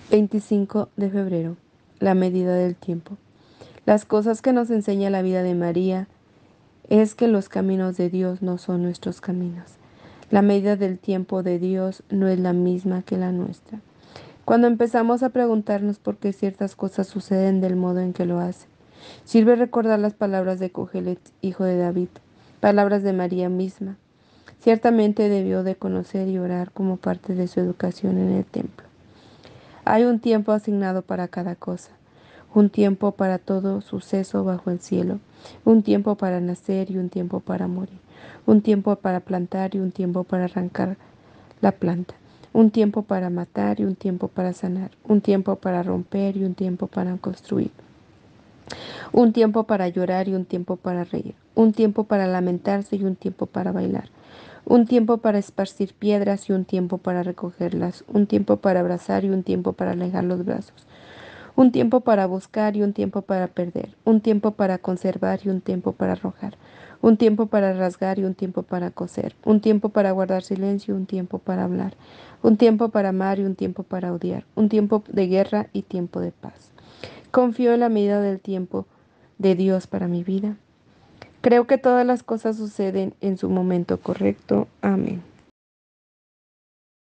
25 de febrero. La medida del tiempo. Las cosas que nos enseña la vida de María es que los caminos de Dios no son nuestros caminos. La medida del tiempo de Dios no es la misma que la nuestra. Cuando empezamos a preguntarnos por qué ciertas cosas suceden del modo en que lo hacen, sirve recordar las palabras de Cogelet, hijo de David, palabras de María misma. Ciertamente debió de conocer y orar como parte de su educación en el templo. Hay un tiempo asignado para cada cosa, un tiempo para todo suceso bajo el cielo, un tiempo para nacer y un tiempo para morir, un tiempo para plantar y un tiempo para arrancar la planta, un tiempo para matar y un tiempo para sanar, un tiempo para romper y un tiempo para construir, un tiempo para llorar y un tiempo para reír, un tiempo para lamentarse y un tiempo para bailar, un tiempo para esparcir piedras y un tiempo para recogerlas, un tiempo para abrazar y un tiempo para alejar los brazos, un tiempo para buscar y un tiempo para perder, un tiempo para conservar y un tiempo para arrojar, un tiempo para rasgar y un tiempo para coser, un tiempo para guardar silencio y un tiempo para hablar, un tiempo para amar y un tiempo para odiar, un tiempo de guerra y tiempo de paz. Confío en la medida del tiempo de Dios para mi vida. Creo que todas las cosas suceden en su momento correcto. Amén.